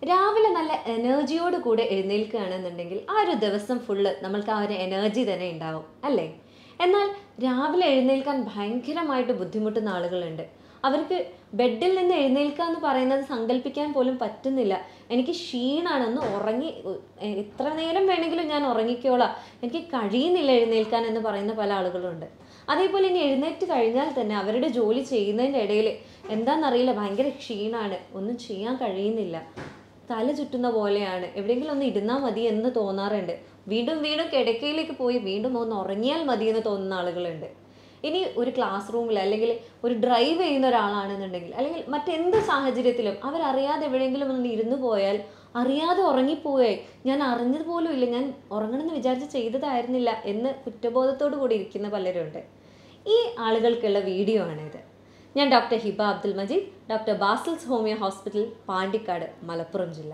രാവിലെ നല്ല എനർജിയോട് കൂടെ എഴുന്നേൽക്കുകയാണെന്നുണ്ടെങ്കിൽ ആ ഒരു ദിവസം ഫുള്ള് നമ്മൾക്ക് ആ ഒരു എനർജി തന്നെ ഉണ്ടാവും അല്ലേ? എന്നാൽ രാവിലെ എഴുന്നേൽക്കാൻ ഭയങ്കരമായിട്ട് ബുദ്ധിമുട്ടുന്ന ആളുകളുണ്ട്. അവർക്ക് ബെഡിൽ നിന്ന് എഴുന്നേൽക്കുക എന്ന് പറയുന്നത് സങ്കല്പിക്കാൻ പോലും പറ്റുന്നില്ല. എനിക്ക് ക്ഷീണമാണ്, ഒന്ന് ഉറങ്ങി എത്ര നേരം വേണമെങ്കിലും ഞാൻ ഉറങ്ങിക്കോളാം, എനിക്ക് കഴിയുന്നില്ല എഴുന്നേൽക്കാൻ എന്ന് പറയുന്ന പല ആളുകളുണ്ട്. അതേപോലെ ഇനി എഴുന്നേറ്റ് കഴിഞ്ഞാൽ തന്നെ അവരുടെ ജോലി ചെയ്യുന്നതിൻ്റെ ഇടയിൽ എന്താണെന്നറിയില്ല, ഭയങ്കര ക്ഷീണമാണ്, ഒന്നും ചെയ്യാൻ കഴിയുന്നില്ല, തല ചുറ്റുന്ന പോലെയാണ്, എവിടെയെങ്കിലും ഒന്ന് ഇരുന്നാൽ മതി എന്ന് തോന്നാറുണ്ട്. വീണ്ടും വീണ്ടും കിടക്കയിലേക്ക് പോയി വീണ്ടും ഒന്ന് ഉറങ്ങിയാൽ മതി എന്ന് തോന്നുന്ന ആളുകളുണ്ട്. ഇനി ഒരു ക്ലാസ് റൂമിൽ അല്ലെങ്കിൽ ഒരു ഡ്രൈവ് ചെയ്യുന്ന ഒരാളാണെന്നുണ്ടെങ്കിൽ അല്ലെങ്കിൽ മറ്റെന്ത് സാഹചര്യത്തിലും അവരറിയാതെ എവിടെയെങ്കിലും ഒന്ന് ഇരുന്ന് പോയാൽ അറിയാതെ ഉറങ്ങിപ്പോയേ, ഞാൻ അറിഞ്ഞതുപോലും ഇല്ല, ഞാൻ ഉറങ്ങണമെന്ന് വിചാരിച്ച് ചെയ്തതായിരുന്നില്ല എന്ന് കുറ്റബോധത്തോടു കൂടി ഇരിക്കുന്ന പലരുണ്ട്. ഈ ആളുകൾക്കുള്ള വീഡിയോ ആണിത്. ഞാൻ doctor Hiba Abdul Majeed, doctor Basil's homeo hospital, Pandikkad, Malappuram ജില്ല.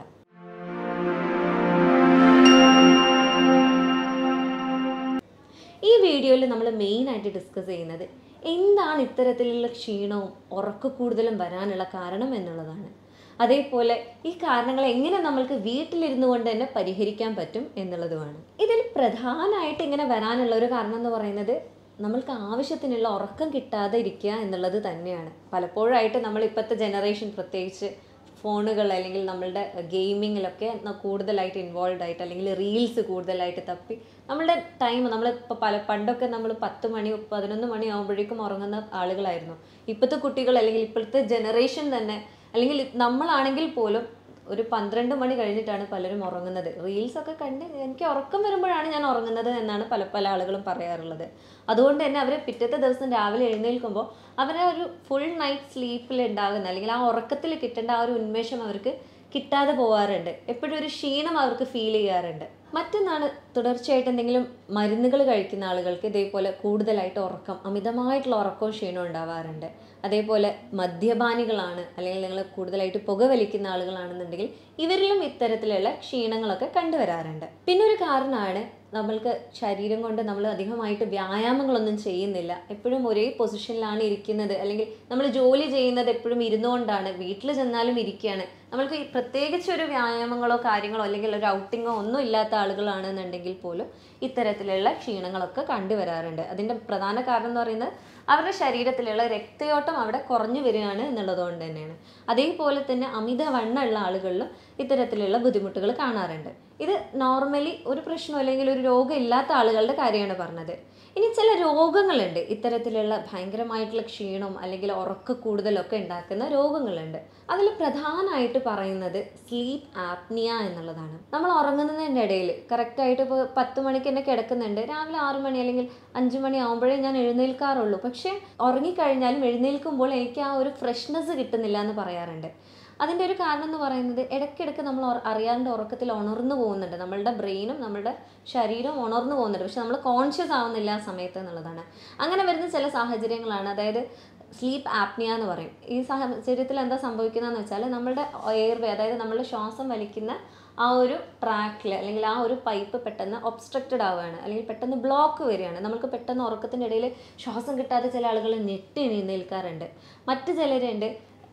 ഈ വീഡിയോയിൽ നമ്മൾ മെയിനായിട്ട് ഡിസ്കസ് ചെയ്യുന്നത് എന്താണ് ഇത്തരത്തിലുള്ള ക്ഷീണവും ഉറക്കക്കൂടുതലും വരാനുള്ള കാരണം എന്നുള്ളതാണ്. അതേപോലെ ഈ കാരണങ്ങൾ എങ്ങനെ നമ്മൾക്ക് വീട്ടിലിരുന്നു കൊണ്ട് തന്നെ പരിഹരിക്കാൻ പറ്റും എന്നുള്ളതുമാണ്. ഇതിൽ പ്രധാനമായിട്ട് ഇങ്ങനെ വരാനുള്ള ഒരു കാരണം എന്ന് പറയുന്നത് നമ്മൾക്ക് ആവശ്യത്തിനുള്ള ഉറക്കം കിട്ടാതെ ഇരിക്കുക എന്നുള്ളത് തന്നെയാണ്. പലപ്പോഴായിട്ട് നമ്മൾ ഇപ്പോഴത്തെ ജനറേഷൻ പ്രത്യേകിച്ച് ഫോണുകൾ അല്ലെങ്കിൽ നമ്മളുടെ ഗെയിമിങ്ങിലൊക്കെ കൂടുതലായിട്ട് ഇൻവോൾവ് ആയിട്ട് അല്ലെങ്കിൽ റീൽസ് കൂടുതലായിട്ട് തപ്പി നമ്മളുടെ ടൈം നമ്മളിപ്പോൾ പണ്ടൊക്കെ നമ്മൾ 10 മണി 11 മണി ആകുമ്പോഴേക്കും ഉറങ്ങുന്ന ആളുകളായിരുന്നു. ഇപ്പോഴത്തെ കുട്ടികൾ അല്ലെങ്കിൽ ഇപ്പോഴത്തെ ജനറേഷൻ തന്നെ അല്ലെങ്കിൽ നമ്മളാണെങ്കിൽ പോലും ഒരു 12 മണി കഴിഞ്ഞിട്ടാണ് പലരും ഉറങ്ങുന്നത്. റീൽസൊക്കെ കണ്ട് എനിക്ക് ഉറക്കം വരുമ്പോഴാണ് ഞാൻ ഉറങ്ങുന്നത് എന്നാണ് പല ആളുകളും പറയാറുള്ളത്. അതുകൊണ്ട് തന്നെ അവർ പിറ്റത്തെ ദിവസം രാവിലെ എഴുന്നേൽക്കുമ്പോൾ അവരെ ഒരു ഫുൾ നൈറ്റ് സ്ലീപ്പിൽ ഉണ്ടാകുന്ന അല്ലെങ്കിൽ ആ ഉറക്കത്തിൽ കിട്ടേണ്ട ആ ഒരു ഉന്മേഷം അവർക്ക് കിട്ടാതെ പോകാറുണ്ട്. എപ്പോഴും ഒരു ക്ഷീണം അവർക്ക് ഫീൽ ചെയ്യാറുണ്ട്. മറ്റൊന്നാണ്, തുടർച്ചയായിട്ട് എന്തെങ്കിലും മരുന്നുകൾ കഴിക്കുന്ന ആളുകൾക്ക് ഇതേപോലെ കൂടുതലായിട്ട് അമിതമായിട്ടുള്ള ഉറക്കവും ക്ഷീണവും ഉണ്ടാവാറുണ്ട്. അതേപോലെ മദ്യപാനികളാണ് അല്ലെങ്കിൽ നിങ്ങൾ കൂടുതലായിട്ട് പുകവലിക്കുന്ന ആളുകളാണെന്നുണ്ടെങ്കിൽ ഇവരിലും ഇത്തരത്തിലുള്ള ക്ഷീണങ്ങളൊക്കെ കണ്ടുവരാറുണ്ട്. പിന്നെ ഒരു കാരണമാണ് നമ്മൾക്ക് ശരീരം കൊണ്ട് നമ്മൾ അധികമായിട്ട് വ്യായാമങ്ങളൊന്നും ചെയ്യുന്നില്ല, എപ്പോഴും ഒരേ പൊസിഷനിലാണ് ഇരിക്കുന്നത്, അല്ലെങ്കിൽ നമ്മൾ ജോലി ചെയ്യുന്നത് എപ്പോഴും ഇരുന്നുകൊണ്ടാണ്, വീട്ടിൽ ചെന്നാലും ഇരിക്കുകയാണ്, നമ്മൾക്ക് പ്രത്യേകിച്ച് ഒരു വ്യായാമങ്ങളോ കാര്യങ്ങളോ അല്ലെങ്കിൽ ഒരു ഔട്ടിങ്ങോ ഒന്നും ഇല്ലാത്ത ആളുകളാണെന്നുണ്ടെങ്കിൽ പോലും ഇത്തരത്തിലുള്ള ക്ഷീണങ്ങളൊക്കെ കണ്ടുവരാറുണ്ട്. അതിൻ്റെ പ്രധാന കാരണം എന്ന് പറയുന്നത് അവരുടെ ശരീരത്തിലുള്ള രക്തയോട്ടം അവിടെ കുറഞ്ഞു വരികയാണ് എന്നുള്ളതുകൊണ്ട് തന്നെയാണ്. അതേപോലെ തന്നെ അമിതവണ്ണമുള്ള ആളുകളിലും ഇത്തരത്തിലുള്ള ബുദ്ധിമുട്ടുകൾ കാണാറുണ്ട്. ഇത് നോർമലി ഒരു പ്രശ്നം അല്ലെങ്കിൽ ഒരു രോഗം ഇല്ലാത്ത ആളുകളുടെ കാര്യമാണ് പറഞ്ഞത്. ഇനി ചില രോഗങ്ങളുണ്ട്, ഇത്തരത്തിലുള്ള ഭയങ്കരമായിട്ടുള്ള ക്ഷീണവും അല്ലെങ്കിൽ ഉറക്ക കൂടുതലൊക്കെ ഉണ്ടാക്കുന്ന രോഗങ്ങളുണ്ട്. അതിൽ പ്രധാനമായിട്ട് പറയുന്നത് സ്ലീപ്പ് ആപ്നിയ എന്നുള്ളതാണ്. നമ്മൾ ഉറങ്ങുന്നതിൻ്റെ ഇടയിൽ കറക്റ്റായിട്ട് ഇപ്പോൾ 10 മണിക്ക് തന്നെ കിടക്കുന്നുണ്ട്, രാവിലെ 6 മണി അല്ലെങ്കിൽ 5 മണി ആകുമ്പോഴേ ഞാൻ എഴുന്നേൽക്കാറുള്ളൂ, പക്ഷേ ഉറങ്ങിക്കഴിഞ്ഞാലും എഴുന്നേൽക്കുമ്പോൾ എനിക്ക് ആ ഒരു ഫ്രഷ്നെസ് കിട്ടുന്നില്ല എന്ന് പറയാറുണ്ട്. അതിൻ്റെ ഒരു കാരണം എന്ന് പറയുന്നത് ഇടയ്ക്കിടയ്ക്ക് നമ്മൾ അറിയാണ്ട് ഉറക്കത്തിൽ ഉണർന്നു പോകുന്നുണ്ട്, നമ്മളുടെ ബ്രെയിനും നമ്മളുടെ ശരീരവും ഉണർന്നു പോകുന്നുണ്ട്, പക്ഷെ നമ്മൾ കോൺഷ്യസ് ആവുന്നില്ല ആ സമയത്ത് എന്നുള്ളതാണ്. അങ്ങനെ വരുന്ന ചില സാഹചര്യങ്ങളാണ്, അതായത് സ്ലീപ്പ് ആപ്നിയ എന്ന് പറയും. ഈ സാഹചര്യത്തിൽ എന്താ സംഭവിക്കുന്നതെന്ന് വെച്ചാൽ നമ്മളുടെ എയർവേ, അതായത് നമ്മളുടെ ശ്വാസം വലിക്കുന്ന ആ ഒരു ട്രാക്കിൽ അല്ലെങ്കിൽ ആ ഒരു പൈപ്പ് പെട്ടെന്ന് ഒബ്സ്ട്രക്റ്റഡ് ആവുകയാണ് അല്ലെങ്കിൽ പെട്ടെന്ന് ബ്ലോക്ക് വരികയാണ്. നമുക്ക് പെട്ടെന്ന് ഉറക്കത്തിൻ്റെ ഇടയിൽ ശ്വാസം കിട്ടാതെ ചില ആളുകൾ ഞെട്ടി എഴുന്നേൽക്കാറുണ്ട്. മറ്റു ചിലരുണ്ട്,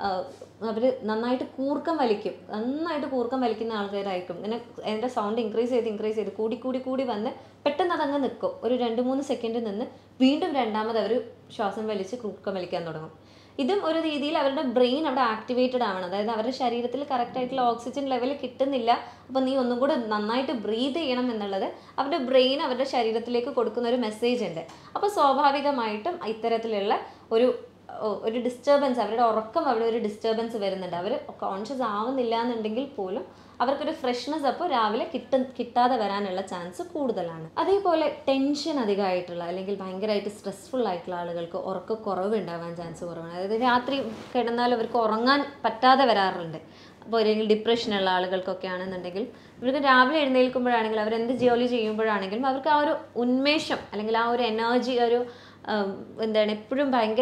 അവർ നന്നായിട്ട് കൂർക്കം വലിക്കുന്ന ആൾക്കാരായിരിക്കും. ഇങ്ങനെ എൻ്റെ സൗണ്ട് ഇൻക്രീസ് ചെയ്ത് കൂടി വന്ന് പെട്ടെന്ന് അതങ്ങ് നിൽക്കും. ഒരു 2-3 സെക്കൻഡ് നിന്ന് വീണ്ടും രണ്ടാമത് അവർ ശ്വാസം വലിച്ച് കൂർക്കം വലിക്കാൻ തുടങ്ങും. ഇതും ഒരു രീതിയിൽ അവരുടെ ബ്രെയിൻ അവിടെ ആക്ടിവേറ്റഡ് ആവണം, അതായത് അവരുടെ ശരീരത്തിൽ കറക്റ്റായിട്ടുള്ള ഓക്സിജൻ ലെവൽ കിട്ടുന്നില്ല, അപ്പോൾ നീ ഒന്നും കൂടെ നന്നായിട്ട് ബ്രീത്ത് ചെയ്യണം എന്നുള്ളത് അവരുടെ ബ്രെയിൻ അവരുടെ ശരീരത്തിലേക്ക് കൊടുക്കുന്ന ഒരു മെസ്സേജ് ഉണ്ട്. അപ്പോൾ സ്വാഭാവികമായിട്ടും ഇത്തരത്തിലുള്ള ഒരു ഡിസ്റ്റർബൻസ്, അവരുടെ ഉറക്കം അവിടെ ഒരു ഡിസ്റ്റർബൻസ് വരുന്നുണ്ട്. അവർ കോൺഷ്യസ് ആവുന്നില്ല എന്നുണ്ടെങ്കിൽ പോലും അവർക്കൊരു ഫ്രഷ്നെസ് അപ്പോൾ രാവിലെ കിട്ടാതെ വരാനുള്ള ചാൻസ് കൂടുതലാണ്. അതേപോലെ ടെൻഷൻ അധികമായിട്ടുള്ള അല്ലെങ്കിൽ ഭയങ്കരമായിട്ട് സ്ട്രെസ്ഫുൾ ആയിട്ടുള്ള ആളുകൾക്ക് ഉറക്കക്കുറവ് ഉണ്ടാവാൻ ചാൻസ് കുറവാണ്. അതായത് രാത്രി കിടന്നാൽ അവർക്ക് ഉറങ്ങാൻ പറ്റാതെ വരാറുണ്ട്. അപ്പോൾ അല്ലെങ്കിൽ ഡിപ്രഷനുള്ള ആളുകൾക്കൊക്കെ ആണെന്നുണ്ടെങ്കിൽ ഇവർക്ക് രാവിലെ എഴുന്നേൽക്കുമ്പോഴാണെങ്കിൽ അവരെന്ത് ജോലി ചെയ്യുമ്പോഴാണെങ്കിലും അവർക്ക് ആ ഒരു ഉന്മേഷം അല്ലെങ്കിൽ ആ ഒരു എനർജി, എപ്പോഴും ഭയങ്കര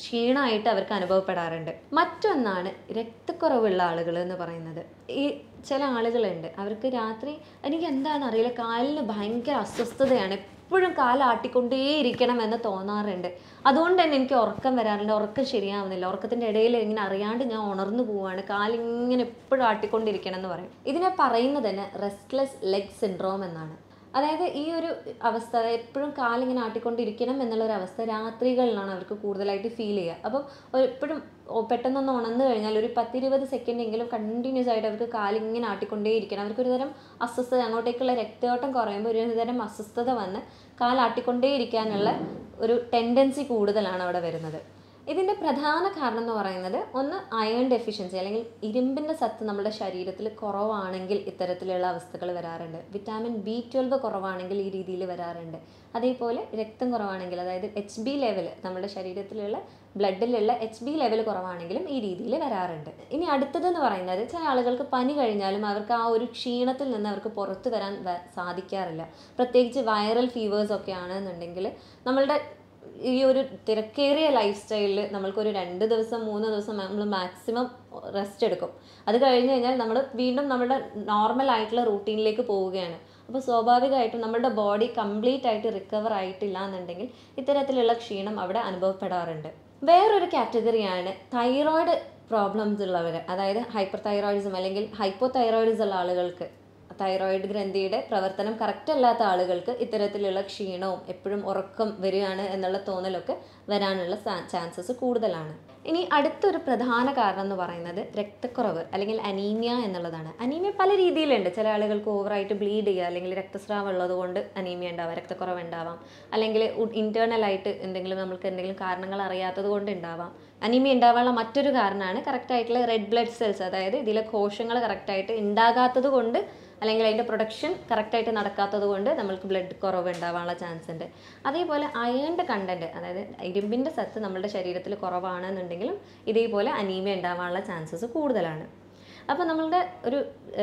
ക്ഷീണമായിട്ട് അവർക്ക് അനുഭവപ്പെടാറുണ്ട്. മറ്റൊന്നാണ് രക്തക്കുറവുള്ള ആളുകൾ എന്ന് പറയുന്നത്. ഈ ചില ആളുകളുണ്ട്, അവർക്ക് രാത്രി എനിക്ക് എന്താണെന്ന് അറിയില്ല, കാലിന് ഭയങ്കര അസ്വസ്ഥതയാണ്, എപ്പോഴും കാലാട്ടിക്കൊണ്ടേയിരിക്കണം എന്ന് തോന്നാറുണ്ട്. അതുകൊണ്ട് തന്നെ എനിക്ക് ഉറക്കം വരാറുണ്ട്, ഉറക്കം ശരിയാവുന്നില്ല, ഉറക്കത്തിൻ്റെ ഇടയിൽ ഇങ്ങനെ അറിയാണ്ട് ഞാൻ ഉണർന്നു പോവുകയാണ്, കാലിങ്ങനെ എപ്പോഴും ആട്ടിക്കൊണ്ടിരിക്കണം എന്ന് പറയും. ഇതിനെ പറയുന്നത് തന്നെ റെസ്റ്റ്ലെസ് ലെഗ് സിൻഡ്രോം എന്നാണ്. അതായത് ഈ ഒരു അവസ്ഥ, എപ്പോഴും കാലിങ്ങനെ ആട്ടിക്കൊണ്ടിരിക്കണം എന്നുള്ളൊരു അവസ്ഥ രാത്രികളിലാണ് അവർക്ക് കൂടുതലായിട്ട് ഫീൽ ചെയ്യുക. അപ്പം എപ്പോഴും പെട്ടെന്നൊന്ന് ഉണർന്നു കഴിഞ്ഞാൽ ഒരു 10-20 സെക്കൻഡെങ്കിലും കണ്ടിന്യൂസ് ആയിട്ട് അവർക്ക് കാലിങ്ങനെ ആട്ടിക്കൊണ്ടേയിരിക്കണം. അവർക്കൊരു തരം അസ്വസ്ഥത, അങ്ങോട്ടേക്കുള്ള രക്തയോട്ടം കുറയുമ്പോൾ ഒരു തരം അസ്വസ്ഥത വന്ന് കാലാട്ടിക്കൊണ്ടേയിരിക്കാനുള്ള ഒരു ടെൻഡൻസി കൂടുതലാണ് അവിടെ വരുന്നത്. ഇതിൻ്റെ പ്രധാന കാരണം എന്ന് പറയുന്നത് ഒന്ന് അയൺ ഡെഫിഷ്യൻസി, അല്ലെങ്കിൽ ഇരുമ്പിൻ്റെ സത്ത് നമ്മുടെ ശരീരത്തിൽ കുറവാണെങ്കിൽ ഇത്തരത്തിലുള്ള അവസ്ഥകൾ വരാറുണ്ട്. വിറ്റാമിൻ B12 കുറവാണെങ്കിൽ ഈ രീതിയിൽ വരാറുണ്ട്. അതേപോലെ രക്തം കുറവാണെങ്കിൽ, അതായത് HB ലെവൽ, നമ്മുടെ ശരീരത്തിലുള്ള ബ്ലഡിലുള്ള HB ലെവൽ കുറവാണെങ്കിലും ഈ രീതിയിൽ വരാറുണ്ട്. ഇനി അടുത്തതെന്ന് പറയുന്നത്, ചില ആളുകൾക്ക് പനി കഴിഞ്ഞാലും അവർക്ക് ആ ഒരു ക്ഷീണത്തിൽ നിന്ന് അവർക്ക് പുറത്തു വരാൻ സാധിക്കാറില്ല. പ്രത്യേകിച്ച് വൈറൽ ഫീവേഴ്സ് ഒക്കെ ആണെന്നുണ്ടെങ്കിൽ നമ്മളുടെ ഈ ഒരു തിരക്കേറിയ ലൈഫ് സ്റ്റൈലിൽ നമ്മൾക്കൊരു 2 ദിവസം 3 ദിവസം നമ്മൾ മാക്സിമം റെസ്റ്റ് എടുക്കും. അത് കഴിഞ്ഞ് കഴിഞ്ഞാൽ നമ്മൾ വീണ്ടും നമ്മുടെ നോർമൽ ആയിട്ടുള്ള റൂട്ടീനിലേക്ക് പോവുകയാണ്. അപ്പോൾ സ്വാഭാവികമായിട്ടും നമ്മുടെ ബോഡി കംപ്ലീറ്റ് ആയിട്ട് റിക്കവർ ആയിട്ടില്ല എന്നുണ്ടെങ്കിൽ ഇത്തരത്തിലുള്ള ക്ഷീണം അവിടെ അനുഭവപ്പെടാറുണ്ട്. വേറൊരു കാറ്റഗറിയാണ് തൈറോയിഡ് പ്രോബ്ലംസ് ഉള്ളവർ, അതായത് ഹൈപ്പർ തൈറോയിഡിസം അല്ലെങ്കിൽ ഹൈപ്പോ തൈറോയിഡിസം ഉള്ള ആളുകൾക്ക്, തൈറോയിഡ് ഗ്രന്ഥിയുടെ പ്രവർത്തനം കറക്റ്റ് അല്ലാത്ത ആളുകൾക്ക് ഇത്തരത്തിലുള്ള ക്ഷീണവും എപ്പോഴും ഉറക്കം വരികയാണ് എന്നുള്ള തോന്നലൊക്കെ വരാനുള്ള ചാൻസസ് കൂടുതലാണ്. ഇനി അടുത്തൊരു പ്രധാന കാരണം എന്ന് പറയുന്നത് രക്തക്കുറവ് അല്ലെങ്കിൽ അനീമിയ എന്നുള്ളതാണ്. അനീമിയ പല രീതിയിലുണ്ട്. ചില ആളുകൾക്ക് ഓവറായിട്ട് ബ്ലീഡ് ചെയ്യുക, അല്ലെങ്കിൽ രക്തസ്രാവം ഉള്ളത് കൊണ്ട് അനീമിയ ഉണ്ടാവാം, രക്തക്കുറവ് ഉണ്ടാവാം, അല്ലെങ്കിൽ ഇൻറ്റേർണലായിട്ട് നമുക്ക് എന്തെങ്കിലും കാരണങ്ങൾ അറിയാത്തത് കൊണ്ട് ഉണ്ടാവാം. അനീമിയ ഉണ്ടാവാനുള്ള മറ്റൊരു കാരണമാണ് കറക്റ്റായിട്ടുള്ള റെഡ് ബ്ലഡ് സെൽസ്, അതായത് ഇതിലെ കോശങ്ങൾ കറക്റ്റായിട്ട് ഉണ്ടാകാത്തത് കൊണ്ട്, അല്ലെങ്കിൽ അതിൻ്റെ പ്രൊഡക്ഷൻ കറക്റ്റായിട്ട് നടക്കാത്തത് കൊണ്ട് നമ്മൾക്ക് ബ്ലഡ് കുറവ് ഉണ്ടാവാനുള്ള ചാൻസ് ഉണ്ട്. അതേപോലെ അയണിൻ്റെ കണ്ടൻറ്റ്, അതായത് ഇരുമ്പിൻ്റെ സത്ത് നമ്മുടെ ശരീരത്തിൽ കുറവാണെന്നുണ്ടെങ്കിലും ഇതേപോലെ അനീമിയ ഉണ്ടാവാനുള്ള ചാൻസസ് കൂടുതലാണ്. അപ്പോൾ നമ്മളുടെ ഒരു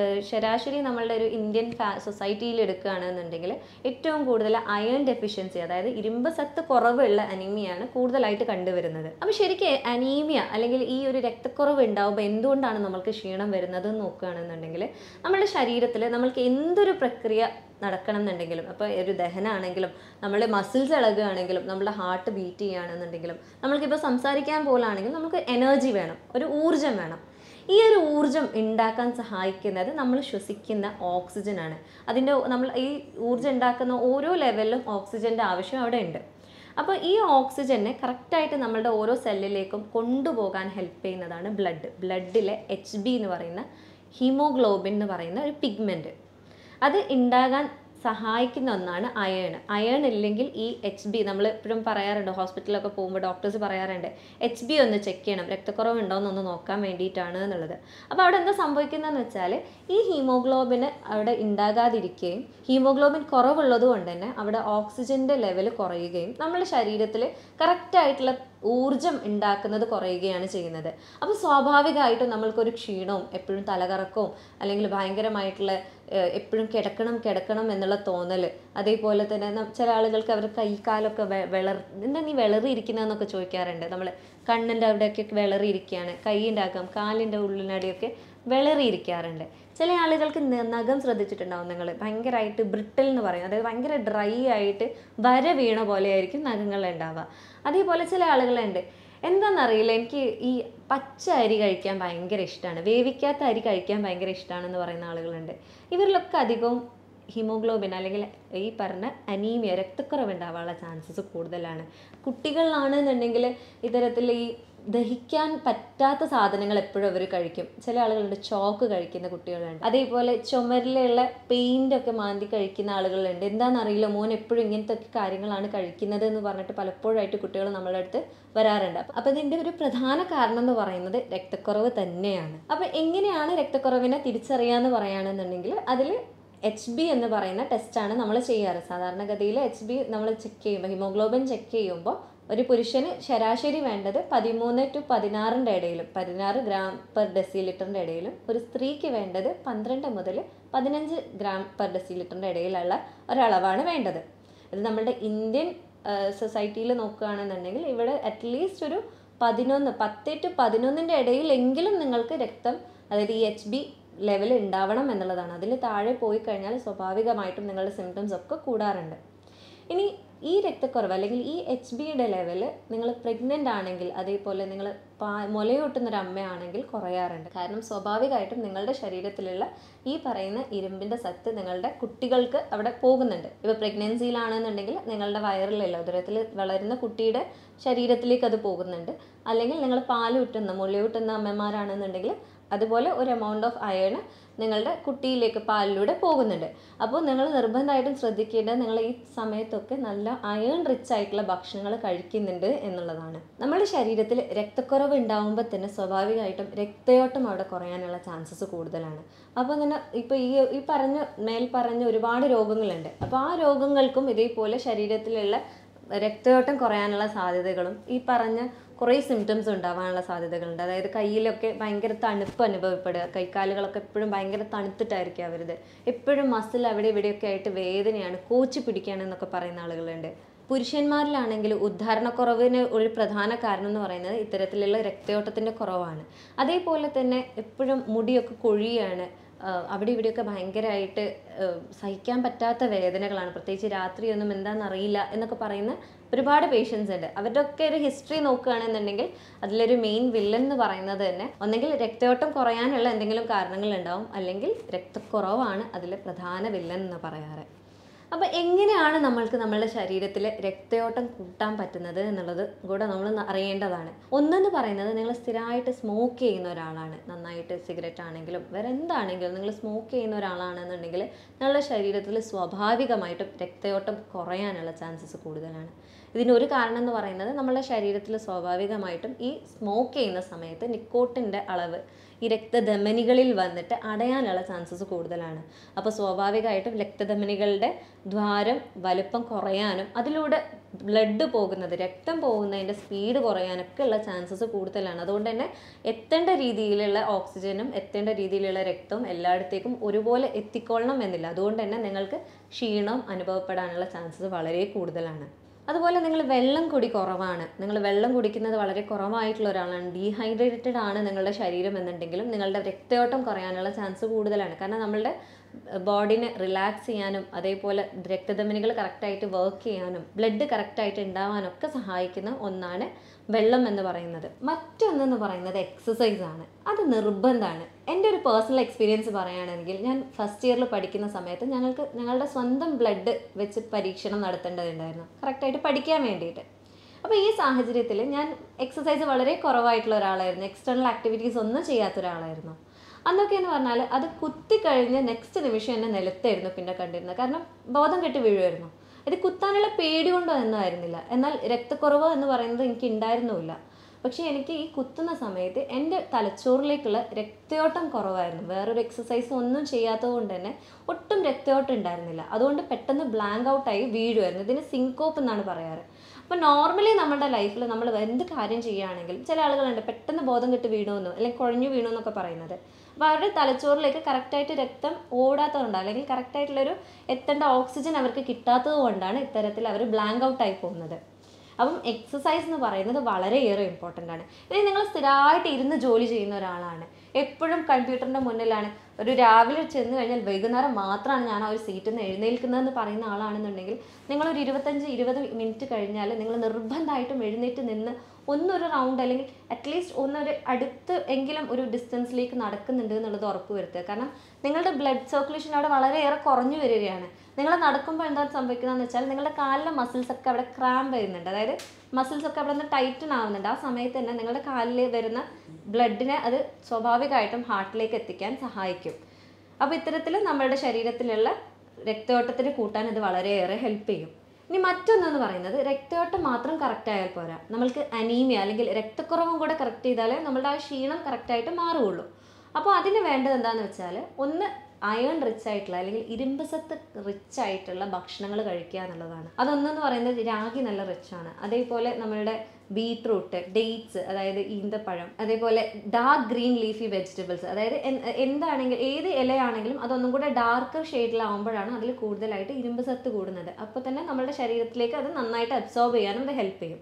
ശരാശരി നമ്മളുടെ ഒരു ഇന്ത്യൻ സൊസൈറ്റിയിൽ എടുക്കുകയാണെന്നുണ്ടെങ്കിൽ ഏറ്റവും കൂടുതൽ അയൺ ഡെഫിഷ്യൻസി, അതായത് ഇരുമ്പ് സത്ത് കുറവുള്ള അനീമിയാണ് കൂടുതലായിട്ട് കണ്ടുവരുന്നത്. അപ്പോൾ ശരിക്കും അനീമിയ അല്ലെങ്കിൽ ഈ ഒരു രക്തക്കുറവ് ഉണ്ടാകുമ്പോൾ എന്തുകൊണ്ടാണ് നമ്മൾക്ക് ക്ഷീണം വരുന്നത് എന്ന് നോക്കുകയാണെന്നുണ്ടെങ്കിൽ, നമ്മുടെ ശരീരത്തിൽ നമ്മൾക്ക് എന്തൊരു പ്രക്രിയ നടക്കണം എന്നുണ്ടെങ്കിലും, അപ്പോൾ ഒരു ദഹനമാണെങ്കിലും, നമ്മൾ മസിൽസ് ഇളകുകയാണെങ്കിലും, നമ്മുടെ ഹാർട്ട് ബീറ്റ് ചെയ്യുകയാണെന്നുണ്ടെങ്കിലും, നമ്മൾക്കിപ്പോൾ സംസാരിക്കാൻ പോലാണെങ്കിലും നമുക്ക് എനർജി വേണം, ഒരു ഊർജ്ജം വേണം. ഈ ഒരു ഊർജ്ജം ഉണ്ടാക്കാൻ സഹായിക്കുന്നത് നമ്മൾ ശ്വസിക്കുന്ന ഓക്സിജനാണ്. നമ്മൾ ഈ ഊർജ്ജം ഉണ്ടാക്കുന്ന ഓരോ ലെവലിലും ഓക്സിജൻ്റെ ആവശ്യം അവിടെ ഉണ്ട്. അപ്പോൾ ഈ ഓക്സിജനെ കറക്റ്റായിട്ട് നമ്മളുടെ ഓരോ സെല്ലിലേക്കും കൊണ്ടുപോകാൻ ഹെൽപ്പ് ചെയ്യുന്നതാണ് ബ്ലഡിലെ HB എന്ന് പറയുന്ന ഹീമോഗ്ലോബിൻ എന്ന് പറയുന്ന ഒരു പിഗ്മെൻറ്റ്. അത് ഉണ്ടാകാൻ സഹായിക്കുന്ന ഒന്നാണ് അയൺ ഇല്ലെങ്കിൽ ഈ HB, നമ്മൾ എപ്പോഴും പറയാറുണ്ട്, ഹോസ്പിറ്റലിലൊക്കെ പോകുമ്പോൾ ഡോക്ടേഴ്സ് പറയാറുണ്ട് HB ഒന്ന് ചെക്ക് ചെയ്യണം, രക്തക്കുറവ് ഉണ്ടോ എന്നൊന്ന് നോക്കാൻ വേണ്ടിയിട്ടാണ് എന്നുള്ളത്. അപ്പോൾ അവിടെ എന്താ സംഭവിക്കുന്നതെന്ന് വെച്ചാൽ, ഈ ഹീമോഗ്ലോബിന് അവിടെ ഉണ്ടാകാതിരിക്കുകയും ഹീമോഗ്ലോബിൻ കുറവുള്ളത് കൊണ്ട് തന്നെ അവിടെ ഓക്സിജൻ്റെ ലെവൽ കുറയുകയും നമ്മുടെ ശരീരത്തിൽ കറക്റ്റായിട്ടുള്ള ഊർജ്ജം ഉണ്ടാക്കുന്നത് കുറയുകയാണ് ചെയ്യുന്നത്. അപ്പോൾ സ്വാഭാവികമായിട്ടും നമ്മൾക്കൊരു ക്ഷീണവും എപ്പോഴും തലകറക്കവും അല്ലെങ്കിൽ ഭയങ്കരമായിട്ടുള്ള എപ്പോഴും കിടക്കണം എന്നുള്ള തോന്നൽ, അതേപോലെ തന്നെ ചില ആളുകൾക്ക് അവർ കൈകാലൊക്കെ എന്താ നീ വിളറിയിരിക്കുന്നതെന്നൊക്കെ ചോദിക്കാറുണ്ട്. നമ്മൾ കണ്ണിൻ്റെ അവിടെയൊക്കെ വിളറിയിരിക്കുകയാണ്, കൈയിൻ്റെ അകം കാലിൻ്റെ ഉള്ളിനടിയൊക്കെ വിളറിയിരിക്കാറുണ്ട്. ചില ആളുകൾക്ക് നഖം ശ്രദ്ധിച്ചിട്ടുണ്ടാവും നിങ്ങൾ, ഭയങ്കരമായിട്ട് ബ്രിട്ടിൽ എന്ന് പറയും, അതായത് ഭയങ്കര ഡ്രൈ ആയിട്ട് വര വീണ പോലെ ആയിരിക്കും നഖങ്ങൾ ഉണ്ടാവുക. അതേപോലെ ചില ആളുകളുണ്ട്, എന്താണെന്നറിയില്ല, എനിക്ക് ഈ പച്ച അരി കഴിക്കാൻ ഭയങ്കര ഇഷ്ടമാണ്, വേവിക്കാത്ത അരി കഴിക്കാൻ ഭയങ്കര ഇഷ്ടമാണെന്ന് പറയുന്ന ആളുകളുണ്ട്. ഇവരിലൊക്കെ അധികവും ഹീമോഗ്ലോബിൻ അല്ലെങ്കിൽ ഈ പറഞ്ഞ അനീമിയ, രക്തക്കുറവ് ഉണ്ടാവാനുള്ള ചാൻസസ് കൂടുതലാണ്. കുട്ടികളിലാണെന്നുണ്ടെങ്കിൽ ഇത്തരത്തിൽ ഈ ദഹിക്കാൻ പറ്റാത്ത സാധനങ്ങൾ എപ്പോഴും അവർ കഴിക്കും. ചില ആളുകളുണ്ട് ചോക്ക് കഴിക്കുന്ന കുട്ടികളുണ്ട്. അതേപോലെ ചുമരിലുള്ള പെയിൻ്റൊക്കെ മാന്തി കഴിക്കുന്ന ആളുകളുണ്ട്. എന്താണെന്നറിയില്ല, മോൻ എപ്പോഴും ഇങ്ങനത്തെ കാര്യങ്ങളാണ് കഴിക്കുന്നത് എന്ന് പറഞ്ഞിട്ട് പലപ്പോഴായിട്ട് കുട്ടികൾ നമ്മളുടെ അടുത്ത് വരാറുണ്ട്. അപ്പോൾ ഇതിൻ്റെ ഒരു പ്രധാന കാരണം എന്ന് പറയുന്നത് രക്തക്കുറവ് തന്നെയാണ്. അപ്പോൾ എങ്ങനെയാണ് രക്തക്കുറവിനെ തിരിച്ചറിയാമെന്ന് പറയുകയാണെന്നുണ്ടെങ്കിൽ, അതിൽ HB എന്ന് പറയുന്ന ടെസ്റ്റാണ് നമ്മൾ ചെയ്യാറ്. സാധാരണഗതിയിൽ HB നമ്മൾ ചെക്ക് ചെയ്യുമ്പോൾ, ഹീമോഗ്ലോബിൻ ചെക്ക് ചെയ്യുമ്പോൾ ഒരു പുരുഷന് ശരാശരി വേണ്ടത് 13 to 16 ഇടയിലും, 16 ഗ്രാം പെർ ഡെസിലിറ്ററിൻ്റെ ഇടയിലും, ഒരു സ്ത്രീക്ക് വേണ്ടത് 12 മുതൽ 15 ഗ്രാം പെർ ഡെസിലിറ്ററിൻ്റെ ഇടയിലുള്ള ഒരളവാണ് വേണ്ടത്. ഇത് നമ്മുടെ ഇന്ത്യൻ സൊസൈറ്റിയിൽ നോക്കുകയാണെന്നുണ്ടെങ്കിൽ ഇവിടെ അറ്റ്ലീസ്റ്റ് ഒരു 10 to 11 ഇടയിലെങ്കിലും നിങ്ങൾക്ക് രക്തം, അതായത് ഈ HB ലെവൽ ഉണ്ടാവണം എന്നുള്ളതാണ്. അതിൽ താഴെ പോയി കഴിഞ്ഞാൽ സ്വാഭാവികമായിട്ടും നിങ്ങളുടെ സിംറ്റംസ് ഒക്കെ കൂടാറുണ്ട്. ഇനി ഈ രക്തക്കുറവ് അല്ലെങ്കിൽ ഈ HBയുടെ ലെവൽ നിങ്ങൾ പ്രഗ്നൻ്റ് ആണെങ്കിൽ, അതേപോലെ നിങ്ങൾ മുലയൂട്ടുന്നൊരു അമ്മയാണെങ്കിൽ കുറയാറുണ്ട്. കാരണം സ്വാഭാവികമായിട്ടും നിങ്ങളുടെ ശരീരത്തിലുള്ള ഈ പറയുന്ന ഇരുമ്പിൻ്റെ സത്ത് നിങ്ങളുടെ കുട്ടികൾക്ക് അവിടെ പോകുന്നുണ്ട്. ഇപ്പോൾ പ്രഗ്നൻസിയിലാണെന്നുണ്ടെങ്കിൽ നിങ്ങളുടെ വയറിലല്ല, ഉദരത്തിൽ വളരുന്ന കുട്ടിയുടെ ശരീരത്തിലേക്ക് അത് പോകുന്നുണ്ട്. അല്ലെങ്കിൽ നിങ്ങൾ മുലയൂട്ടുന്ന അമ്മമാരാണെന്നുണ്ടെങ്കിൽ അതുപോലെ ഒരു എമൗണ്ട് ഓഫ് അയൺ നിങ്ങളുടെ കുട്ടിയിലേക്ക് പാലിലൂടെ പോകുന്നുണ്ട്. അപ്പോൾ നിങ്ങൾ നിർബന്ധമായിട്ടും ശ്രദ്ധിക്കേണ്ടത് നിങ്ങൾ ഈ സമയത്തൊക്കെ നല്ല അയൺ റിച്ച് ആയിട്ടുള്ള ഭക്ഷണങ്ങൾ കഴിക്കുന്നുണ്ട് എന്നുള്ളതാണ്. നമ്മുടെ ശരീരത്തിൽ രക്തക്കുറവ് ഉണ്ടാകുമ്പോൾ തന്നെ സ്വാഭാവികമായിട്ടും രക്തയോട്ടം അവിടെ കുറയാനുള്ള ചാൻസസ് കൂടുതലാണ്. അപ്പോൾ തന്നെ ഇപ്പോൾ ഈ മേൽ പറഞ്ഞ ഒരുപാട് രോഗങ്ങളുണ്ട്. അപ്പോൾ ആ രോഗങ്ങൾക്കും ഇതേപോലെ ശരീരത്തിലുള്ള രക്തയോട്ടം കുറയാനുള്ള സാധ്യതകളും ഈ പറഞ്ഞ കുറേ സിംറ്റംസ് ഉണ്ടാവാനുള്ള സാധ്യതകളുണ്ട്. അതായത് കയ്യിലൊക്കെ ഭയങ്കര തണുപ്പ് അനുഭവപ്പെടുക, കൈക്കാലുകളൊക്കെ എപ്പോഴും ഭയങ്കര തണുത്തിട്ടായിരിക്കും അവരുത്, എപ്പോഴും മസിൽ അവിടെ ഇവിടെയൊക്കെ ആയിട്ട് വേദനയാണ്, കോച്ചി പിടിക്കുകയാണെന്നൊക്കെ പറയുന്ന ആളുകളുണ്ട്. പുരുഷന്മാരിലാണെങ്കിൽ ഉദ്ധാരണക്കുറവിന് ഒരു പ്രധാന കാരണം എന്ന് പറയുന്നത് ഇത്തരത്തിലുള്ള രക്തയോട്ടത്തിൻ്റെ കുറവാണ്. അതേപോലെ തന്നെ എപ്പോഴും മുടിയൊക്കെ കൊഴിയാണ്, അവിടെ ഇവിടെയൊക്കെ ഭയങ്കരമായിട്ട് സഹിക്കാൻ പറ്റാത്ത വേദനകളാണ്, പ്രത്യേകിച്ച് രാത്രിയൊന്നും എന്താണെന്നറിയില്ല എന്നൊക്കെ പറയുന്ന ഒരുപാട് പേഷ്യൻസ് ഉണ്ട്. അവരുടെ ഒക്കെ ഒരു ഹിസ്റ്ററി നോക്കുകയാണെന്നുണ്ടെങ്കിൽ അതിലൊരു മെയിൻ വില്ലൻ എന്ന് പറയുന്നത് തന്നെ ഒന്നെങ്കിൽ രക്തയോട്ടം കുറയാനുള്ള എന്തെങ്കിലും കാരണങ്ങളുണ്ടാവും, അല്ലെങ്കിൽ രക്തക്കുറവാണ് അതിലെ പ്രധാന വില്ലൻ എന്ന് പറയാറ്. അപ്പോൾ എങ്ങനെയാണ് നമ്മൾക്ക് നമ്മളുടെ ശരീരത്തിൽ രക്തയോട്ടം കൂട്ടാൻ പറ്റുന്നത് എന്നുള്ളത് കൂടെ നമ്മൾ അറിയേണ്ടതാണ്. ഒന്നെന്ന് പറയുന്നത്, നിങ്ങൾ സ്ഥിരമായിട്ട് സ്മോക്ക് ചെയ്യുന്ന ഒരാളാണ്, നന്നായിട്ട് സിഗരറ്റ് ആണെങ്കിലും വേറെ എന്താണെങ്കിലും നിങ്ങൾ സ്മോക്ക് ചെയ്യുന്ന ഒരാളാണെന്നുണ്ടെങ്കിൽ നിങ്ങളുടെ ശരീരത്തിൽ സ്വാഭാവികമായിട്ടും രക്തയോട്ടം കുറയാനുള്ള ചാൻസസ് കൂടുതലാണ്. ഇതിനൊരു കാരണം എന്ന് പറയുന്നത് നമ്മളുടെ ശരീരത്തിൽ സ്വാഭാവികമായിട്ടും ഈ സ്മോക്ക് ചെയ്യുന്ന സമയത്ത് നിക്കോട്ടിൻ്റെ അളവ് ഈ രക്തധമനികളിൽ വന്നിട്ട് അടയാനുള്ള ചാൻസസ് കൂടുതലാണ്. അപ്പോൾ സ്വാഭാവികമായിട്ടും രക്തധമനികളുടെ ദ്വാരം വലുപ്പം കുറയാനും അതിലൂടെ രക്തം പോകുന്നതിൻ്റെ സ്പീഡ് കുറയാനൊക്കെ ഉള്ള ചാൻസസ് കൂടുതലാണ്. അതുകൊണ്ട് തന്നെ എത്തേണ്ട രീതിയിലുള്ള ഓക്സിജനും എത്തേണ്ട രീതിയിലുള്ള രക്തവും എല്ലായിടത്തേക്കും ഒരുപോലെ എത്തിക്കൊള്ളണം എന്നില്ല. അതുകൊണ്ട് തന്നെ നിങ്ങൾക്ക് ക്ഷീണം അനുഭവപ്പെടാനുള്ള ചാൻസസ് വളരെ കൂടുതലാണ്. അതുപോലെ നിങ്ങൾ വെള്ളം കുറവാണ്, നിങ്ങൾ വെള്ളം കുടിക്കുന്നത് വളരെ കുറവായിട്ടുള്ള ഒരാളാണ്, ഡീഹൈഡ്രേറ്റഡ് ആണ് നിങ്ങളുടെ ശരീരം എന്നുണ്ടെങ്കിലും നിങ്ങളുടെ രക്തയോട്ടം കുറയാനുള്ള ചാൻസ് കൂടുതലാണ്. കാരണം നമ്മളുടെ ബോഡിനെ റിലാക്സ് ചെയ്യാനും അതേപോലെ രക്തധമനികൾ കറക്റ്റായിട്ട് വർക്ക് ചെയ്യാനും ബ്ലഡ് കറക്റ്റായിട്ട് ഉണ്ടാവാനൊക്കെ സഹായിക്കുന്ന ഒന്നാണ് വെള്ളം എന്ന് പറയുന്നത്. മറ്റൊന്നെന്ന് പറയുന്നത് എക്സസൈസ് ആണ്. അത് നിർബന്ധമാണ്. എൻ്റെ ഒരു പേഴ്സണൽ എക്സ്പീരിയൻസ് പറയുകയാണെങ്കിൽ, ഞാൻ ഫസ്റ്റ് ഇയറിൽ പഠിക്കുന്ന സമയത്ത് ഞങ്ങളുടെ സ്വന്തം ബ്ലഡ് വെച്ച് പരീക്ഷണം നടത്തേണ്ടതുണ്ടായിരുന്നു കറക്റ്റായിട്ട് പഠിക്കാൻ വേണ്ടിയിട്ട്. അപ്പോൾ ഈ സാഹചര്യത്തിൽ ഞാൻ എക്സസൈസ് വളരെ കുറവായിട്ടുള്ള ഒരാളായിരുന്നു, എക്സ്റ്റേണൽ ആക്ടിവിറ്റീസ് ഒന്നും ചെയ്യാത്ത ഒരാളായിരുന്നു. അന്നൊക്കെ എന്ന് പറഞ്ഞാൽ അത് കുത്തിക്കഴിഞ്ഞ് നെക്സ്റ്റ് നിമിഷം എന്നെ നിലത്തായിരുന്നു പിന്നെ കണ്ടിരുന്നത്. കാരണം ബോധം കെട്ടി വീഴുമായിരുന്നു. ഇത് കുത്താനുള്ള പേടി കൊണ്ടോ എന്നായിരുന്നില്ല, എന്നാൽ രക്തക്കുറവ് എന്ന് പറയുന്നത് എനിക്ക് ഉണ്ടായിരുന്നില്ല. പക്ഷേ എനിക്ക് ഈ കുത്തുന്ന സമയത്ത് എൻ്റെ തലച്ചോറിലേക്കുള്ള രക്തയോട്ടം കുറവായിരുന്നു. വേറൊരു എക്സസൈസ് ഒന്നും ചെയ്യാത്തത് കൊണ്ട് തന്നെ ഒട്ടും രക്തയോട്ടം ഉണ്ടായിരുന്നില്ല. അതുകൊണ്ട് പെട്ടെന്ന് ബ്ലാങ്ക് ഔട്ടായി വീഴുമായിരുന്നു. ഇതിന് സിങ്കോപ്പ് എന്നാണ് പറയാറ്. അപ്പോൾ നോർമലി നമ്മുടെ ലൈഫിൽ നമ്മൾ എന്ത് കാര്യം ചെയ്യുകയാണെങ്കിലും ചില ആളുകളുണ്ട് പെട്ടെന്ന് ബോധം കെട്ട് വീണമെന്നോ അല്ലെങ്കിൽ കുഴഞ്ഞു വീണമെന്നൊക്കെ പറയുന്നത്. അപ്പോൾ അവരുടെ തലച്ചോറിലേക്ക് കറക്റ്റായിട്ട് രക്തം ഓടാത്തതുകൊണ്ട് അല്ലെങ്കിൽ കറക്റ്റായിട്ടുള്ളൊരു എത്തേണ്ട ഓക്സിജൻ അവർക്ക് കിട്ടാത്തത് കൊണ്ടാണ് ഇത്തരത്തിൽ അവർ ബ്ലാങ്ക് ഔട്ടായി പോകുന്നത്. അപ്പം എക്സസൈസ് എന്ന് പറയുന്നത് വളരെയേറെ ഇമ്പോർട്ടൻ്റ് ആണ്. ഇനി നിങ്ങൾ സ്ഥിരമായിട്ട് ഇരുന്ന് ജോലി ചെയ്യുന്ന ഒരാളാണ്, എപ്പോഴും കമ്പ്യൂട്ടറിൻ്റെ മുന്നിലാണ്, ഒരു രാവിലെ ചെന്ന് കഴിഞ്ഞാൽ വൈകുന്നേരം മാത്രമാണ് ഞാൻ ആ ഒരു സീറ്റിൽ നിന്ന് എഴുന്നേൽക്കുന്നതെന്ന് പറയുന്ന ആളാണെന്നുണ്ടെങ്കിൽ നിങ്ങളൊരു 25-20 മിനിറ്റ് കഴിഞ്ഞാൽ നിങ്ങൾ നിർബന്ധമായിട്ടും എഴുന്നേറ്റ് നിന്ന് ഒന്നൊരു റൗണ്ട് അല്ലെങ്കിൽ അറ്റ്ലീസ്റ്റ് ഒന്നൊരു അടുത്ത് എങ്കിലും ഒരു ഡിസ്റ്റൻസിലേക്ക് നടക്കുന്നുണ്ട് എന്നുള്ളത് ഉറപ്പ് വരുത്തുക. കാരണം നിങ്ങളുടെ ബ്ലഡ് സർക്കുലേഷൻ അവിടെ വളരെയേറെ കുറഞ്ഞു വരികയാണ്. നിങ്ങൾ നടക്കുമ്പോൾ എന്താണ് സംഭവിക്കുന്നതെന്ന് വെച്ചാൽ നിങ്ങളുടെ കാലിലെ മസിൽസൊക്കെ അവിടെ ക്രാമ്പ് ചെയ്യുന്നുണ്ട്, അതായത് മസിൽസൊക്കെ അവിടെ നിന്ന് ടൈറ്റൻ ആവുന്നുണ്ട്. ആ സമയത്ത് തന്നെ നിങ്ങളുടെ കാലിൽ വരുന്ന ബ്ലഡിനെ അത് സ്വാഭാവികമായിട്ടും ഹാർട്ടിലേക്ക് എത്തിക്കാൻ സഹായിക്കും. അപ്പോൾ ഇത്തരത്തിൽ നമ്മളുടെ ശരീരത്തിലുള്ള രക്തയോട്ടത്തിന് കൂട്ടാൻ ഇത് വളരെയേറെ ഹെൽപ്പ് ചെയ്യും. ഇനി മറ്റൊന്നെന്ന് പറയുന്നത്, രക്തയോട്ടം മാത്രം കറക്റ്റ് ആയാൽ പോരാ, നമ്മൾക്ക് അനീമിയ അല്ലെങ്കിൽ രക്തക്കുറവും കൂടെ കറക്റ്റ് ചെയ്താലേ നമ്മളുടെ ആ ക്ഷീണം കറക്റ്റായിട്ട് മാറുകയുള്ളൂ. അപ്പോൾ അതിന് വേണ്ടത് എന്താണെന്ന് വെച്ചാൽ, ഒന്ന് അയൺ റിച്ച് ആയിട്ടുള്ള അല്ലെങ്കിൽ ഇരുമ്പസത്ത് റിച്ച് ആയിട്ടുള്ള ഭക്ഷണങ്ങൾ കഴിക്കുക എന്നുള്ളതാണ്. അതൊന്നെന്ന് പറയുന്നത് രാഗി നല്ല റിച്ചാണ്. അതേപോലെ നമ്മളുടെ ബീട്രൂട്ട്, ഡേറ്റ്സ്, അതായത് ഈന്തപ്പഴം, അതേപോലെ ഡാർക്ക് ഗ്രീൻ ലീഫി വെജിറ്റബിൾസ്, അതായത് എന്താണെങ്കിലും ഏത് ഇലയാണെങ്കിലും അതൊന്നും കൂടെ ഡാർക്കർ ഷെയ്ഡിലാവുമ്പോഴാണ് അതിൽ കൂടുതലായിട്ട് ഇരുമ്പ് സത്ത് കൂടുന്നത്. അപ്പോൾ തന്നെ നമ്മുടെ ശരീരത്തിലേക്ക് അത് നന്നായിട്ട് അബ്സോർബ് ചെയ്യാനും അത് ഹെൽപ്പ് ചെയ്യും.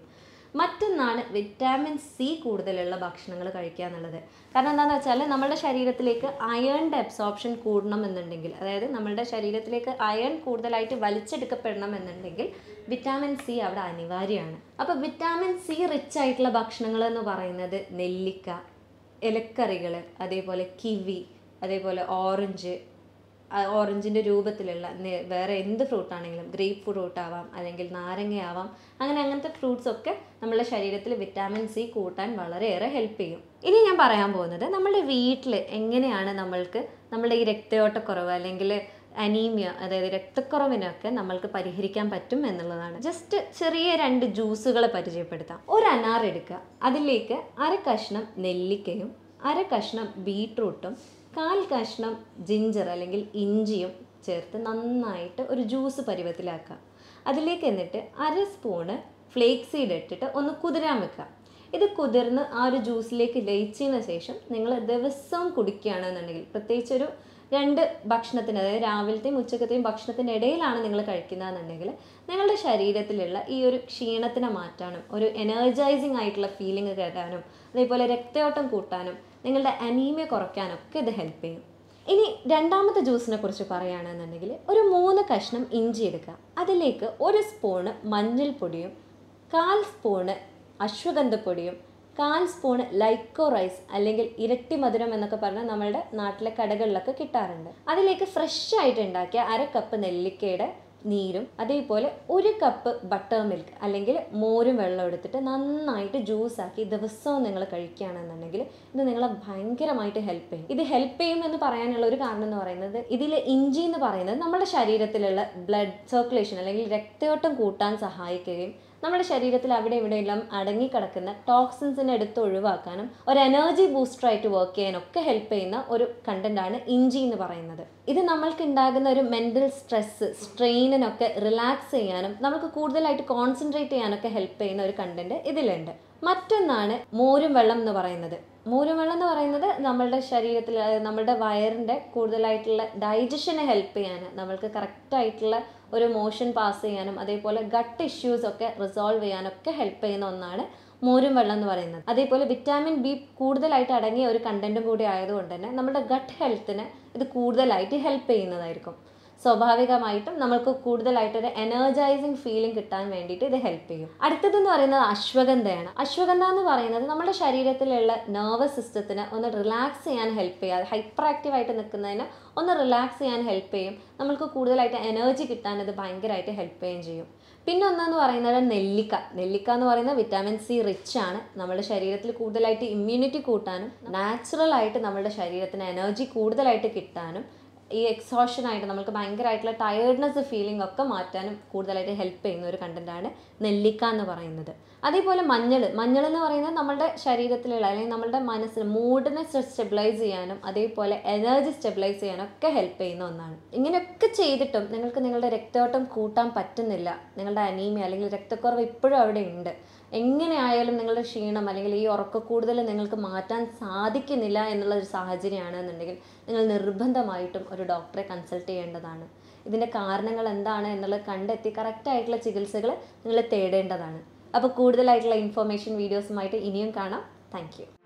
മറ്റൊന്നാണ് വിറ്റാമിൻ സി കൂടുതലുള്ള ഭക്ഷണങ്ങൾ കഴിക്കുക എന്നുള്ളത്. കാരണം എന്താണെന്ന് വെച്ചാൽ നമ്മുടെ ശരീരത്തിലേക്ക് അയണിൻ്റെ അബ്സോർപ്ഷൻ കൂടണം എന്നുണ്ടെങ്കിൽ, അതായത് നമ്മുടെ ശരീരത്തിലേക്ക് അയൺ കൂടുതലായിട്ട് വലിച്ചെടുക്കപ്പെടണം എന്നുണ്ടെങ്കിൽ വിറ്റാമിൻ സി അവിടെ അനിവാര്യമാണ്. അപ്പോൾ വിറ്റാമിൻ സി റിച്ച് ആയിട്ടുള്ള ഭക്ഷണങ്ങൾ എന്ന് പറയുന്നത് നെല്ലിക്ക, ഇലക്കറികൾ, അതേപോലെ കിവി, അതേപോലെ ഓറഞ്ചിൻ്റെ രൂപത്തിലുള്ള വേറെ എന്ത് ഫ്രൂട്ടാണെങ്കിലും, ഗ്രേപ്പ് ഫ്രൂട്ട് ആവാം, അല്ലെങ്കിൽ നാരങ്ങയാവാം, അങ്ങനത്തെ ഫ്രൂട്ട്സൊക്കെ നമ്മുടെ ശരീരത്തിൽ വിറ്റാമിൻ സി കൂട്ടാൻ വളരെയേറെ ഹെൽപ്പ് ചെയ്യും. ഇനി ഞാൻ പറയാൻ പോകുന്നത് നമ്മുടെ വീട്ടിൽ എങ്ങനെയാണ് നമ്മളുടെ ഈ രക്തയോട്ടക്കുറവ് അല്ലെങ്കിൽ അനീമിയ, അതായത് രക്തക്കുറവിനൊക്കെ നമ്മൾക്ക് പരിഹരിക്കാൻ പറ്റും എന്നുള്ളതാണ്. ജസ്റ്റ് ചെറിയ 2 ജ്യൂസുകൾ പരിചയപ്പെടുത്താം. ഒരു അനാർ എടുക്കുക, അതിലേക്ക് 1/2 കഷ്ണം നെല്ലിക്കയും 1/2 കഷ്ണം ബീട്രൂട്ടും 1/4 കഷ്ണം ജിഞ്ചർ അല്ലെങ്കിൽ ഇഞ്ചിയും ചേർത്ത് നന്നായിട്ട് ഒരു ജ്യൂസ് പരുവത്തിലാക്കുക. അതിലേക്ക് എന്നിട്ട് 1/2 സ്പൂണ് ഫ്ലേക്സ് സീഡ് ഇട്ടിട്ട് ഒന്ന് കുതിരാൻ വെക്കുക. ഇത് കുതിർന്ന് ആ ഒരു ജ്യൂസിലേക്ക് ലയിച്ചതിന് ശേഷം നിങ്ങൾ ദിവസവും കുടിക്കുകയാണെന്നുണ്ടെങ്കിൽ, പ്രത്യേകിച്ച് ഒരു 2 ഭക്ഷണത്തിന്, അതായത് രാവിലത്തെയും ഉച്ചക്കത്തെയും ഭക്ഷണത്തിൻ്റെ ഇടയിലാണ് നിങ്ങൾ കഴിക്കുന്നതെന്നുണ്ടെങ്കിൽ നിങ്ങളുടെ ശരീരത്തിലുള്ള ഈ ഒരു ക്ഷീണത്തിനെ മാറ്റാനും ഒരു എനർജൈസിങ് ആയിട്ടുള്ള ഫീലിംഗ് തരാനും അതേപോലെ രക്തയോട്ടം കൂട്ടാനും നിങ്ങളുടെ അനീമിയ കുറയ്ക്കാനൊക്കെ ഇത് ഹെൽപ്പ് ചെയ്യും. ഇനി രണ്ടാമത്തെ ജ്യൂസിനെ കുറിച്ച് പറയുകയാണെന്നുണ്ടെങ്കിൽ ഒരു 3 കഷ്ണം ഇഞ്ചി എടുക്കുക. അതിലേക്ക് 1 സ്പൂണ് മഞ്ഞൾപ്പൊടിയും 1/4 സ്പൂണ് അശ്വഗന്ധപ്പൊടിയും 1/4 സ്പൂണ് ലൈക്കോറൈസ് അല്ലെങ്കിൽ ഇരട്ടി മധുരം എന്നൊക്കെ പറഞ്ഞാൽ നമ്മളുടെ നാട്ടിലെ കടകളിലൊക്കെ കിട്ടാറുണ്ട്. അതിലേക്ക് ഫ്രഷ് ആയിട്ട് ഉണ്ടാക്കിയ 1/2 കപ്പ് നെല്ലിക്കയുടെ നീരും അതേപോലെ 1 കപ്പ് ബട്ടർ മിൽക്ക് അല്ലെങ്കിൽ മോരും വെള്ളം എടുത്തിട്ട് നന്നായിട്ട് ജ്യൂസാക്കി ദിവസവും നിങ്ങൾ കഴിക്കുകയാണെന്നുണ്ടെങ്കിൽ ഇത് നിങ്ങളെ ഭയങ്കരമായിട്ട് ഹെൽപ്പ് ചെയ്യും. ഇത് ഹെൽപ്പ് ചെയ്യുമെന്ന് പറയാനുള്ള ഒരു കാരണം എന്ന് പറയുന്നത്, ഇതിൽ ഇഞ്ചി എന്ന് പറയുന്നത് നമ്മുടെ ശരീരത്തിലുള്ള ബ്ലഡ് സർക്കുലേഷൻ അല്ലെങ്കിൽ രക്തയോട്ടം കൂട്ടാൻ സഹായിക്കുകയും നമ്മുടെ ശരീരത്തിൽ അവിടെ ഇവിടെയെല്ലാം അടങ്ങിക്കിടക്കുന്ന ടോക്സിൻസിനെ എടുത്ത് ഒഴിവാക്കാനും ഒരു എനർജി ബൂസ്റ്ററായിട്ട് വർക്ക് ചെയ്യാനൊക്കെ ഹെൽപ്പ് ചെയ്യുന്ന ഒരു കണ്ടന്റാണ് ഇഞ്ചി എന്ന് പറയുന്നത്. ഇത് നമ്മൾക്ക് ഉണ്ടാകുന്ന ഒരു മെൻ്റൽ സ്ട്രെയിനിനൊക്കെ റിലാക്സ് ചെയ്യാനും നമുക്ക് കൂടുതലായിട്ട് കോൺസെൻട്രേറ്റ് ചെയ്യാനൊക്കെ ഹെൽപ്പ് ചെയ്യുന്ന ഒരു കണ്ടന്റ് ഇതിലുണ്ട്. മറ്റൊന്നാണ് മോരും വെള്ളം എന്ന് പറയുന്നത്. മോരും വെള്ളം എന്ന് പറയുന്നത് നമ്മളുടെ ശരീരത്തിൽ, നമ്മളുടെ വയറിൻ്റെ കൂടുതലായിട്ടുള്ള ഡൈജഷനെ ഹെൽപ്പ് ചെയ്യാനും നമ്മൾക്ക് കറക്റ്റായിട്ടുള്ള ഒരു മോഷൻ പാസ് ചെയ്യാനും അതേപോലെ ഗട്ട് ഇഷ്യൂസ് ഒക്കെ റിസോൾവ് ചെയ്യാനൊക്കെ ഹെൽപ്പ് ചെയ്യുന്ന ഒന്നാണ് മോരും വെള്ളം എന്ന് പറയുന്നത്. അതേപോലെ വിറ്റാമിൻ ബി കൂടുതലായിട്ട് അടങ്ങിയ ഒരു കണ്ടന്റും കൂടി ആയതുകൊണ്ട് തന്നെ നമ്മുടെ ഗട്ട് ഹെൽത്തിനെ ഇത് കൂടുതലായിട്ട് ഹെൽപ്പ് ചെയ്യുന്നതായിരിക്കും. സ്വാഭാവികമായിട്ടും നമ്മൾക്ക് കൂടുതലായിട്ടൊരു എനർജൈസിങ് ഫീലിംഗ് കിട്ടാൻ വേണ്ടിയിട്ട് ഇത് ഹെൽപ്പ് ചെയ്യും. അടുത്തതെന്ന് പറയുന്നത് അശ്വഗന്ധയാണ്. അശ്വഗന്ധ എന്ന് പറയുന്നത് നമ്മുടെ ശരീരത്തിലുള്ള നെർവസ് സിസ്റ്റത്തിനെ ഒന്ന് റിലാക്സ് ചെയ്യാൻ ഹെൽപ്പ് ചെയ്യുക, ഹൈപ്പർ ആക്റ്റീവായിട്ട് നിൽക്കുന്നതിന് ഒന്ന് റിലാക്സ് ചെയ്യാൻ ഹെൽപ്പ് ചെയ്യും. നമ്മൾക്ക് കൂടുതലായിട്ട് എനർജി കിട്ടാൻ ഇത് ഭയങ്കരമായിട്ട് ഹെൽപ്പ് ചെയ്യുകയും ചെയ്യും. പിന്നെ ഒന്നെന്ന് പറയുന്നത് നെല്ലിക്ക എന്ന് പറയുന്നത് വിറ്റാമിൻ സി റിച്ച് ആണ്. നമ്മുടെ ശരീരത്തിൽ കൂടുതലായിട്ട് ഇമ്മ്യൂണിറ്റി കൂട്ടാനും നാച്ചുറലായിട്ട് നമ്മുടെ ശരീരത്തിന് എനർജി കൂടുതലായിട്ട് കിട്ടാനും ഈ എക്സോഷനായിട്ട് നമുക്ക് ഭയങ്കരമായിട്ടുള്ള ടയേർഡ്നെസ് ഫീലിംഗ് ഒക്കെ മാറ്റാനും കൂടുതലായിട്ട് ഹെൽപ്പ് ചെയ്യുന്ന ഒരു കണ്ടന്റാണ് നെല്ലിക്ക എന്ന് പറയുന്നത്. അതേപോലെ മഞ്ഞൾ എന്ന് പറയുന്നത് നമ്മുടെ ശരീരത്തിലുള്ള അല്ലെങ്കിൽ നമ്മുടെ മനസ്സിന് മൂഡിനെ സ്റ്റെബിലൈസ് ചെയ്യാനും അതേപോലെ എനർജി സ്റ്റെബിലൈസ് ചെയ്യാനും ഒക്കെ ഹെൽപ്പ് ചെയ്യുന്ന ഒന്നാണ്. ഇങ്ങനെയൊക്കെ ചെയ്തിട്ടും നിങ്ങൾക്ക് നിങ്ങളുടെ രക്തയോട്ടം കൂട്ടാൻ പറ്റുന്നില്ല, നിങ്ങളുടെ അനീമിയ അല്ലെങ്കിൽ രക്തക്കുറവ് ഇപ്പോഴും അവിടെ ഉണ്ട്, എങ്ങനെയായാലും നിങ്ങളുടെ ക്ഷീണം അല്ലെങ്കിൽ ഈ ഉറക്കക്കൂടുതൽ നിങ്ങൾക്ക് മാറ്റാൻ സാധിക്കുന്നില്ല എന്നുള്ളൊരു സാഹചര്യമാണെന്നുണ്ടെങ്കിൽ നിങ്ങൾ നിർബന്ധമായിട്ടും ഒരു ഡോക്ടറെ കൺസൾട്ട് ചെയ്യേണ്ടതാണ്. ഇതിൻ്റെ കാരണങ്ങൾ എന്താണ് എന്നുള്ളത് കണ്ടെത്തി കറക്റ്റായിട്ടുള്ള ചികിത്സകൾ നിങ്ങൾ തേടേണ്ടതാണ്. അപ്പോൾ കൂടുതലായിട്ടുള്ള ഇൻഫർമേഷൻ വീഡിയോസുമായിട്ട് ഇനിയും കാണാം. Thank U.